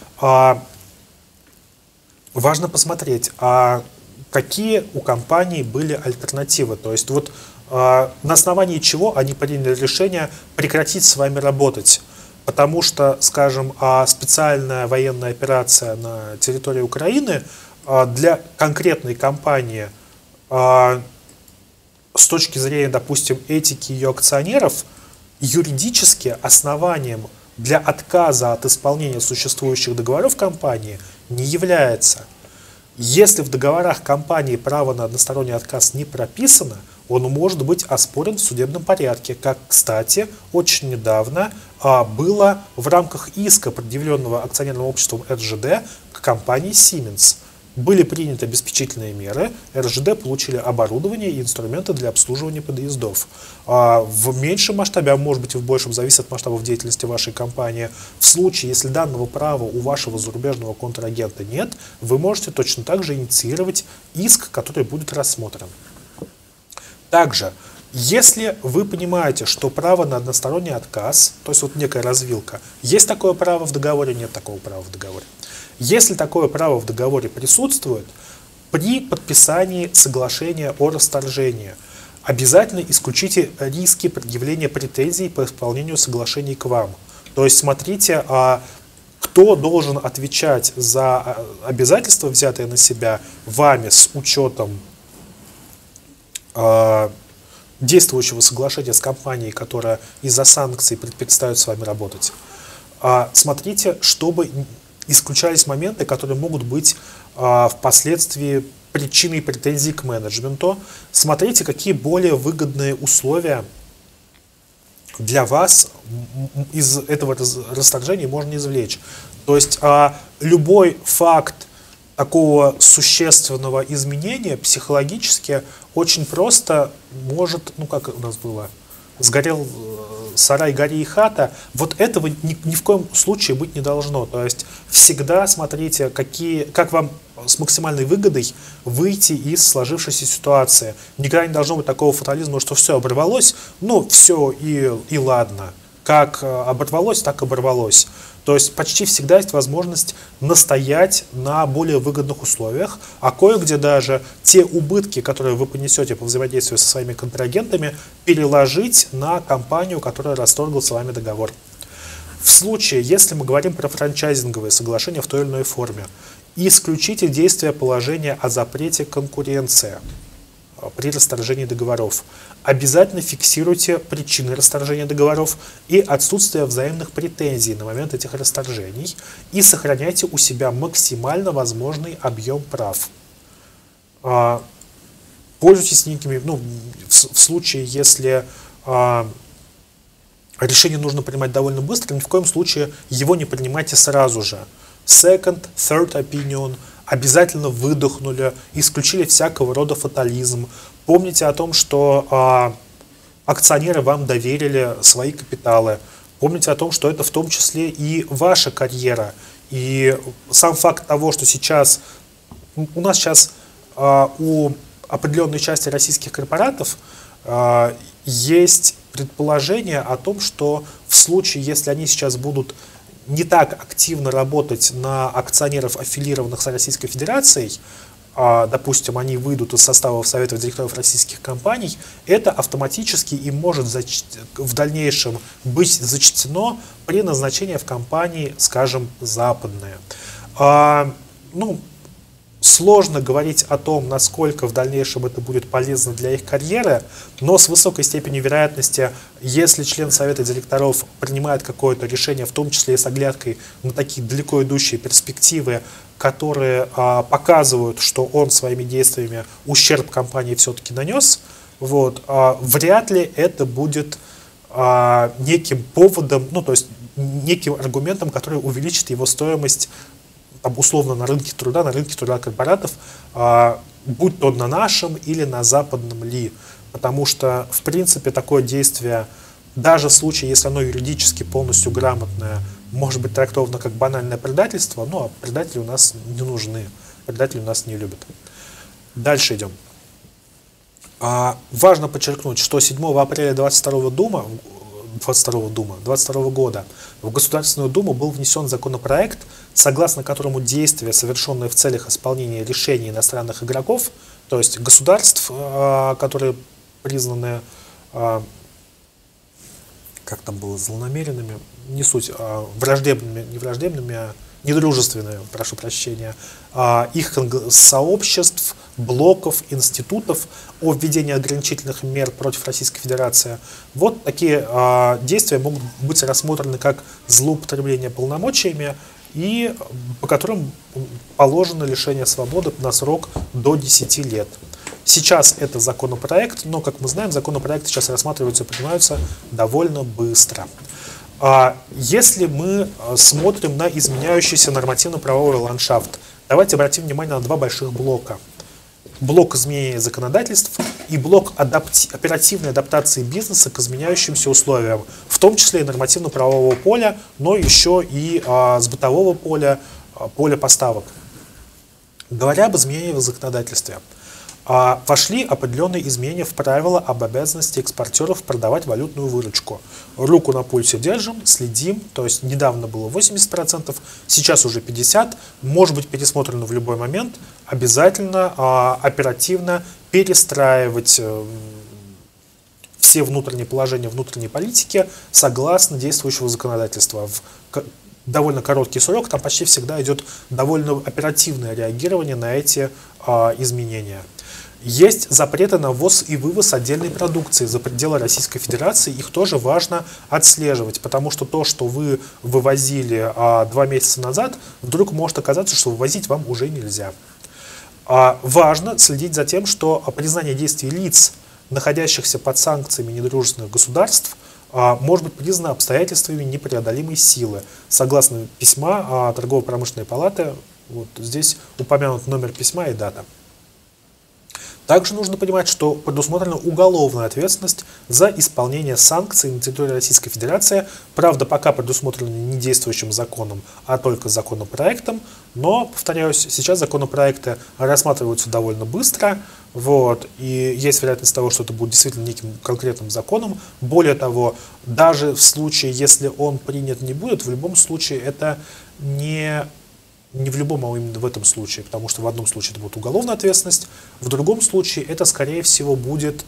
важно посмотреть, какие у компании были альтернативы. То есть вот на основании чего они приняли решение прекратить с вами работать. Потому что, скажем, специальная военная операция на территории Украины для конкретной компании с точки зрения, допустим, этики ее акционеров, юридически основанием для отказа от исполнения существующих договоров компании не является. Если в договорах компании право на односторонний отказ не прописано, он может быть оспорен в судебном порядке, как, кстати, очень недавно было в рамках иска, предъявленного акционерным обществом РЖД к компании Siemens. Были приняты обеспечительные меры, РЖД получили оборудование и инструменты для обслуживания подъездов. В меньшем масштабе, а может быть и в большем, зависит от масштабов деятельности вашей компании, в случае, если данного права у вашего зарубежного контрагента нет, вы можете точно так же инициировать иск, который будет рассмотрен. Также, если вы понимаете, что право на односторонний отказ, то есть вот некая развилка, есть такое право в договоре, нет такого права в договоре. Если такое право в договоре присутствует, при подписании соглашения о расторжении обязательно исключите риски предъявления претензий по исполнению соглашений к вам. То есть смотрите, кто должен отвечать за обязательства, взятые на себя вами с учетом действующего соглашения с компанией, которая из-за санкций предпочитает с вами работать. Смотрите, чтобы исключались моменты, которые могут быть впоследствии причиной претензий к менеджменту. Смотрите, какие более выгодные условия для вас из этого расторжения можно извлечь. То есть любой факт такого существенного изменения психологически очень просто может, как у нас было, сгорел сарай, гори и хата, вот этого ни в коем случае быть не должно. То есть всегда смотрите, как вам с максимальной выгодой выйти из сложившейся ситуации. Никогда не должно быть такого фатализма, что все оборвалось, все и ладно. Как оборвалось, так оборвалось. То есть почти всегда есть возможность настоять на более выгодных условиях, а кое-где даже те убытки, которые вы понесете по взаимодействию со своими контрагентами, переложить на компанию, которая расторгла с вами договор. В случае, если мы говорим про франчайзинговые соглашения в той или иной форме, исключите действие положения о запрете конкуренции. при расторжении договоров. Обязательно фиксируйте причины расторжения договоров и отсутствие взаимных претензий на момент этих расторжений и сохраняйте у себя максимально возможный объем прав. Пользуйтесь некими, в случае, если решение нужно принимать довольно быстро, ни в коем случае его не принимайте сразу же. Second, third opinion, обязательно выдохнули, исключили всякого рода фатализм. Помните о том, что акционеры вам доверили свои капиталы. Помните о том, что это в том числе и ваша карьера. И сам факт того, что сейчас у нас сейчас у определенной части российских корпоратов есть предположение о том, что в случае, если они сейчас будут не так активно работать на акционеров, аффилированных с Российской Федерацией, допустим, они выйдут из составов советов директоров российских компаний, это автоматически им может в дальнейшем быть зачтено при назначении в компании, скажем, западные. Сложно говорить о том, насколько в дальнейшем это будет полезно для их карьеры, но с высокой степенью вероятности, если член совета директоров принимает какое-то решение, в том числе и с оглядкой на такие далеко идущие перспективы, которые показывают, что он своими действиями ущерб компании все-таки нанес, вряд ли это будет неким поводом, то есть неким аргументом, который увеличит его стоимость условно на рынке труда корпоратов, будь то на нашем или на западном ли. Потому что, в принципе, такое действие, даже в случае, если оно юридически полностью грамотное, может быть трактовано как банальное предательство, а предатели у нас не нужны, предатели у нас не любят. Дальше идем. Важно подчеркнуть, что 7 апреля 2022 года в Государственную Думу был внесен законопроект, согласно которому действия, совершенные в целях исполнения решений иностранных игроков, то есть государств, которые признаны, как там было, злонамеренными, не суть, недружественными, прошу прощения, их сообществ, блоков, институтов о введении ограничительных мер против Российской Федерации. Вот такие действия могут быть рассмотрены как злоупотребление полномочиями и по которым положено лишение свободы на срок до 10 лет. Сейчас это законопроект, но, как мы знаем, законопроекты сейчас рассматриваются и принимаются довольно быстро. Если мы смотрим на изменяющийся нормативно-правовой ландшафт, давайте обратим внимание на два больших блока. Блок изменения законодательств и блок оперативной адаптации бизнеса к изменяющимся условиям, в том числе и нормативно-правового поля, но еще и с бытового поля поставок. Говоря об изменениях в законодательстве, вошли определенные изменения в правила об обязанности экспортеров продавать валютную выручку. Руку на пульсе держим, следим, то есть недавно было 80%, сейчас уже 50%, может быть пересмотрено в любой момент, обязательно оперативно перестраивать все внутренние положения внутренней политики согласно действующего законодательства. В довольно короткий срок там почти всегда идет довольно оперативное реагирование на эти изменения. Есть запреты на ввоз и вывоз отдельной продукции за пределы Российской Федерации. Их тоже важно отслеживать, потому что то, что вы вывозили 2 месяца назад, вдруг может оказаться, что вывозить вам уже нельзя. Важно следить за тем, что признание действий лиц, находящихся под санкциями недружественных государств, может быть признано обстоятельствами непреодолимой силы. Согласно письма Торгово-промышленной палаты, вот здесь упомянут номер письма и дата. Также нужно понимать, что предусмотрена уголовная ответственность за исполнение санкций на территории Российской Федерации. Правда, пока предусмотрена не действующим законом, а только законопроектом. Но, повторяюсь, сейчас законопроекты рассматриваются довольно быстро. И есть вероятность того, что это будет действительно неким конкретным законом. Более того, даже в случае, если он принят не будет, в любом случае это не в любом, а именно в этом случае, потому что в одном случае это будет уголовная ответственность, в другом случае это, скорее всего, будет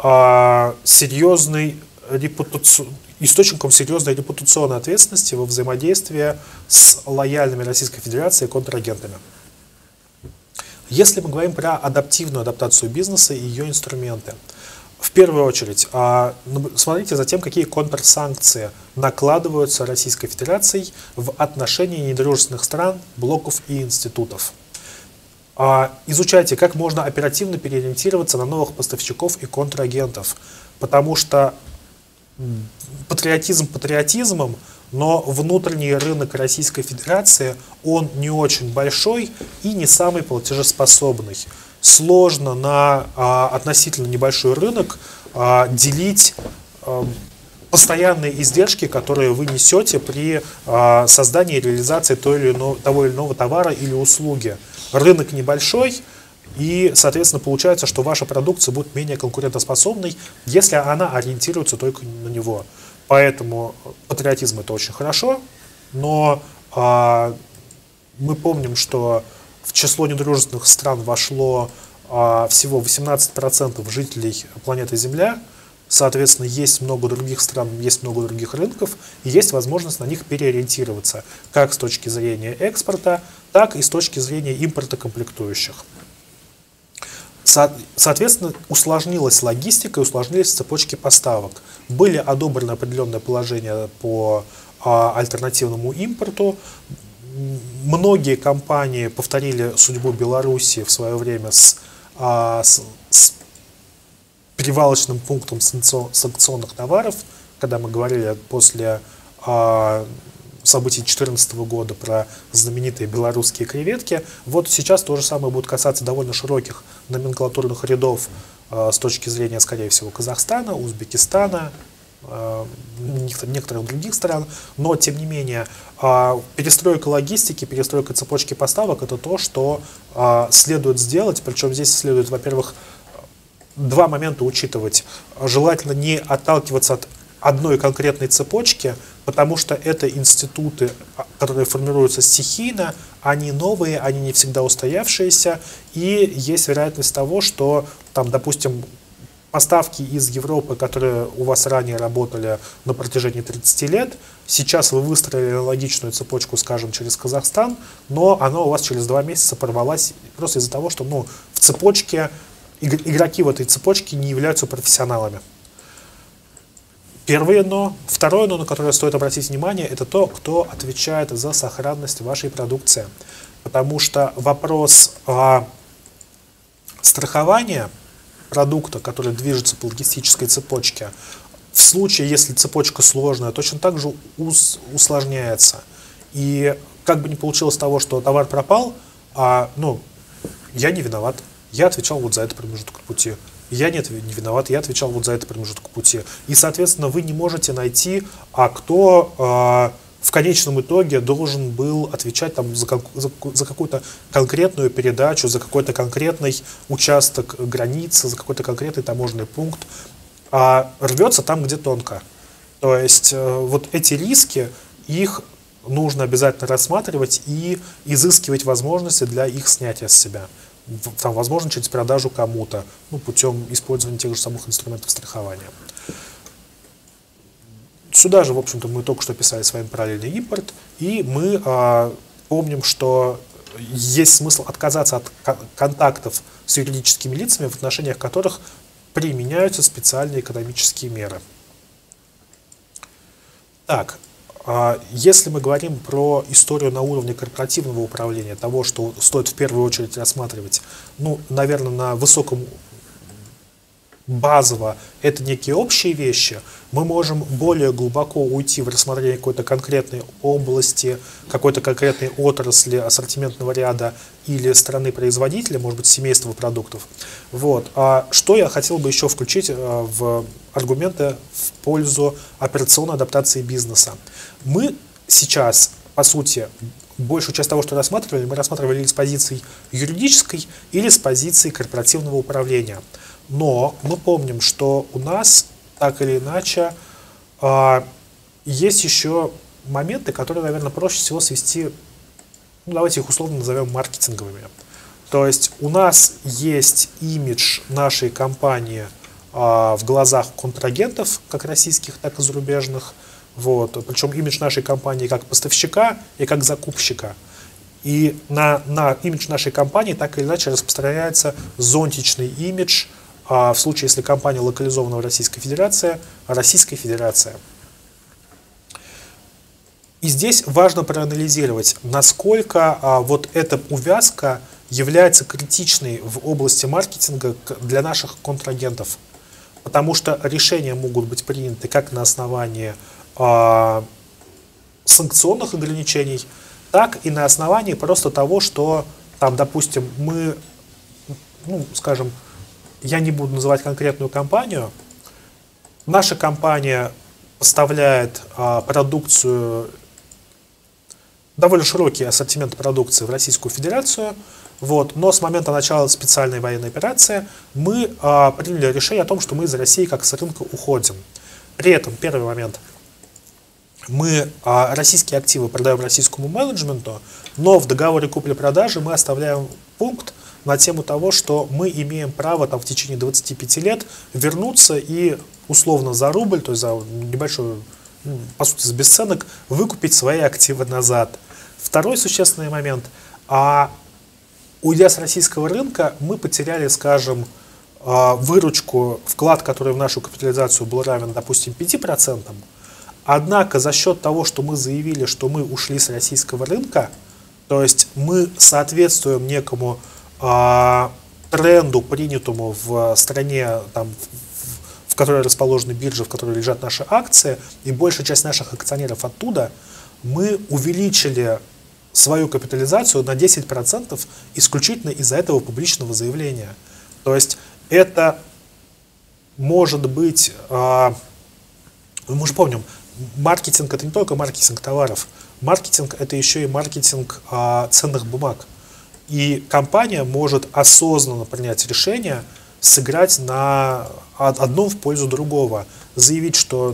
источником серьезной репутационной ответственности во взаимодействии с лояльными Российской Федерацией контрагентами. Если мы говорим про адаптивную адаптацию бизнеса и ее инструменты, в первую очередь, смотрите за тем, какие контрсанкции накладываются Российской Федерацией в отношении недружественных стран, блоков и институтов. Изучайте, как можно оперативно переориентироваться на новых поставщиков и контрагентов, потому что патриотизм патриотизмом, но внутренний рынок Российской Федерации, он не очень большой и не самый платежеспособный. Сложно на относительно небольшой рынок делить постоянные издержки, которые вы несете при создании и реализации того или иного товара или услуги. Рынок небольшой, и, соответственно, получается, что ваша продукция будет менее конкурентоспособной, если она ориентируется только на него. Поэтому патриотизм — это очень хорошо, но мы помним, что в число недружественных стран вошло всего 18% жителей планеты Земля. Соответственно, есть много других стран, есть много других рынков, и есть возможность на них переориентироваться, как с точки зрения экспорта, так и с точки зрения импорта комплектующих. Соответственно, усложнилась логистика и усложнились цепочки поставок. Были одобрены определенные положения по альтернативному импорту. Многие компании повторили судьбу Беларуси в свое время с перевалочным пунктом санкционных товаров, когда мы говорили после событий 2014 года про знаменитые белорусские креветки. Вот сейчас то же самое будет касаться довольно широких номенклатурных рядов с точки зрения, скорее всего, Казахстана, Узбекистана, некоторых других стран, но, тем не менее, перестройка логистики, перестройка цепочки поставок — это то, что следует сделать, причем здесь следует, во-первых, два момента учитывать. Желательно не отталкиваться от одной конкретной цепочки, потому что это институты, которые формируются стихийно, они новые, они не всегда устоявшиеся, и есть вероятность того, что, там, допустим, поставки из Европы, которые у вас ранее работали на протяжении 30 лет, сейчас вы выстроили логичную цепочку, скажем, через Казахстан, но она у вас через 2 месяца порвалась просто из-за того, что в цепочке игроки в этой цепочке не являются профессионалами. Первое но. Второе но, на которое стоит обратить внимание, это то, кто отвечает за сохранность вашей продукции. Потому что вопрос страхования продукта, который движется по логистической цепочке, в случае, если цепочка сложная, точно так же усложняется. И как бы ни получилось того, что товар пропал, я не виноват. Я отвечал вот за этот промежуток пути. Я не виноват, я отвечал вот за этот промежуток пути. И, соответственно, вы не можете найти, кто в конечном итоге должен был отвечать там, за какую-то конкретную передачу, за какой-то конкретный участок границы, за какой-то конкретный таможенный пункт. Рвется там, где тонко. То есть вот эти риски, их нужно обязательно рассматривать и изыскивать возможности для их снятия с себя. Там, возможно, через продажу кому-то, путем использования тех же самых инструментов страхования. Сюда же, в общем-то, мы только что писали с вами параллельный импорт, и мы помним, что есть смысл отказаться от контактов с юридическими лицами, в отношениях которых применяются специальные экономические меры. Так. Если мы говорим про историю на уровне корпоративного управления, того, что стоит в первую очередь рассматривать, наверное, на высоком базово это некие общие вещи, мы можем более глубоко уйти в рассмотрение какой-то конкретной области, какой-то конкретной отрасли, ассортиментного ряда или страны-производителя, может быть, семейства продуктов. Вот. Что я хотел бы еще включить в аргументы в пользу операционной адаптации бизнеса. Мы сейчас, по сути, большую часть того, что рассматривали, мы рассматривали с позиции юридической или с позиции корпоративного управления. Но мы помним, что у нас, так или иначе, есть еще моменты, которые, наверное, проще всего свести, давайте их условно назовем маркетинговыми. То есть у нас есть имидж нашей компании в глазах контрагентов, как российских, так и зарубежных. Вот. Причем имидж нашей компании как поставщика и как закупщика. И на имидж нашей компании так или иначе распространяется зонтичный имидж, в случае, если компания локализована в Российской Федерации, Российская Федерация. И здесь важно проанализировать, насколько вот эта увязка является критичной в области маркетинга для наших контрагентов. Потому что решения могут быть приняты как на основании санкционных ограничений, так и на основании просто того, что там, допустим, мы, скажем, я не буду называть конкретную компанию, наша компания поставляет продукцию, довольно широкий ассортимент продукции в Российскую Федерацию, но с момента начала специальной военной операции мы приняли решение о том, что мы из России как с рынка уходим. При этом, первый момент, мы российские активы продаем российскому менеджменту, но в договоре купли-продажи мы оставляем пункт на тему того, что мы имеем право в течение 25 лет вернуться и условно за рубль, то есть за небольшой, по сути, за бесценок, выкупить свои активы назад. Второй существенный момент. Уйдя с российского рынка, мы потеряли, скажем, выручку, вклад, который в нашу капитализацию был равен, допустим, 5%. Однако за счет того, что мы заявили, что мы ушли с российского рынка, то есть мы соответствуем некому тренду, принятому в стране, в которой расположены биржи, в которой лежат наши акции, и большая часть наших акционеров оттуда, мы увеличили свою капитализацию на 10% исключительно из-за этого публичного заявления. То есть это может быть, мы же помним, маркетинг — это не только маркетинг товаров, маркетинг — это еще и маркетинг ценных бумаг. И компания может осознанно принять решение сыграть на одном в пользу другого, заявить, что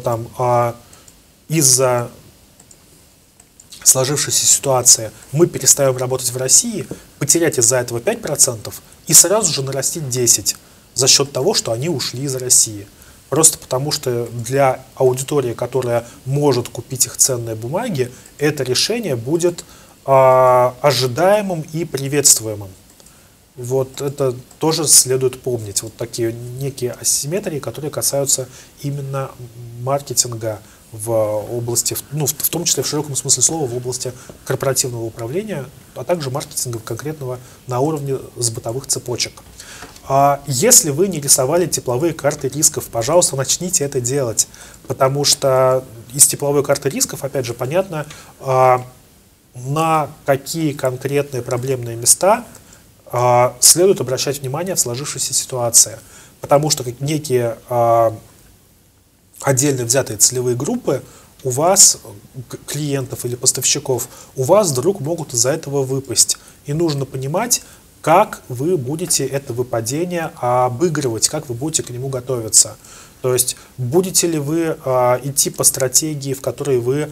из-за сложившейся ситуации мы перестаем работать в России, потерять из-за этого 5% и сразу же нарастить 10% за счет того, что они ушли из России. Просто потому, что для аудитории, которая может купить их ценные бумаги, это решение будет ожидаемым и приветствуемым. Это тоже следует помнить. Такие некие асимметрии, которые касаются именно маркетинга в области, в том числе в широком смысле слова, в области корпоративного управления, а также маркетинга конкретного на уровне бытовых цепочек. Если вы не рисовали тепловые карты рисков, пожалуйста, начните это делать, потому что из тепловой карты рисков, опять же, понятно, на какие конкретные проблемные места следует обращать внимание в сложившейся ситуации, потому что некие отдельно взятые целевые группы у вас, клиентов или поставщиков, у вас вдруг могут из-за этого выпасть. И нужно понимать, как вы будете это выпадение обыгрывать, как вы будете к нему готовиться. То есть, будете ли вы идти по стратегии, в которой вы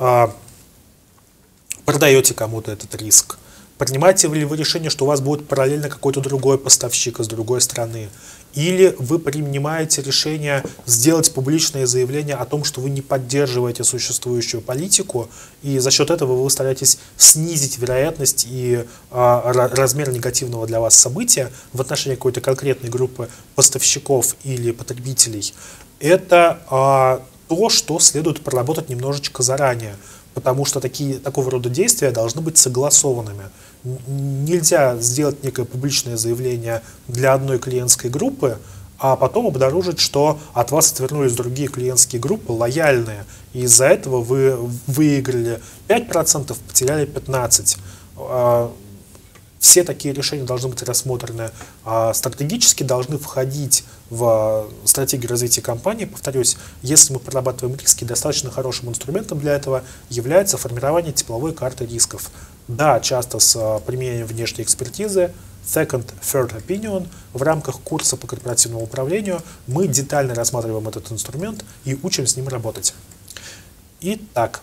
продаете кому-то этот риск? Принимаете ли вы решение, что у вас будет параллельно какой-то другой поставщик из другой страны? Или вы принимаете решение сделать публичное заявление о том, что вы не поддерживаете существующую политику, и за счет этого вы стараетесь снизить вероятность и размер негативного для вас события в отношении какой-то конкретной группы поставщиков или потребителей? Это то, что следует проработать немножечко заранее, потому что такого рода действия должны быть согласованными. Нельзя сделать некое публичное заявление для одной клиентской группы, а потом обнаружить, что от вас отвернулись другие клиентские группы лояльные, и из-за этого вы выиграли 5%, потеряли 15%. Все такие решения должны быть рассмотрены стратегически, должны входить в стратегию развития компании. Повторюсь, если мы прорабатываем риски, достаточно хорошим инструментом для этого является формирование тепловой карты рисков. Да, часто с применением внешней экспертизы, second, third opinion, в рамках курса по корпоративному управлению мы детально рассматриваем этот инструмент и учим с ним работать. Итак,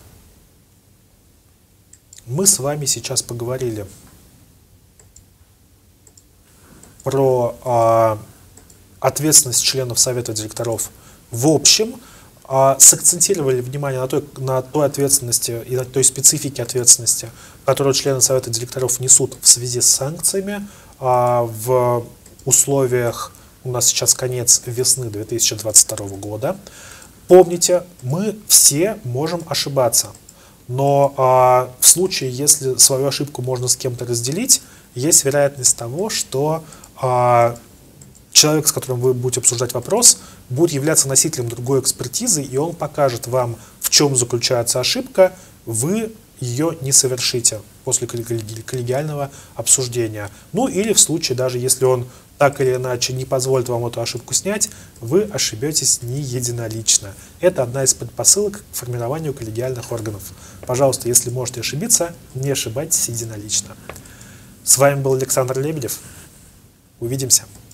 мы с вами сейчас поговорили про ответственность членов совета директоров в общем, сакцентировали внимание на той ответственности и на той специфике ответственности, которую члены Совета директоров несут в связи с санкциями в условиях, у нас сейчас конец весны 2022 года. Помните, мы все можем ошибаться, но в случае, если свою ошибку можно с кем-то разделить, есть вероятность того, что человек, с которым вы будете обсуждать вопрос, будет являться носителем другой экспертизы, и он покажет вам, в чем заключается ошибка, вы ее не совершите после коллегиального обсуждения. Ну или в случае, даже если он так или иначе не позволит вам эту ошибку снять, вы ошибетесь не единолично. Это одна из предпосылок к формированию коллегиальных органов. Пожалуйста, если можете ошибиться, не ошибайтесь единолично. С вами был Александр Лебедев. Увидимся.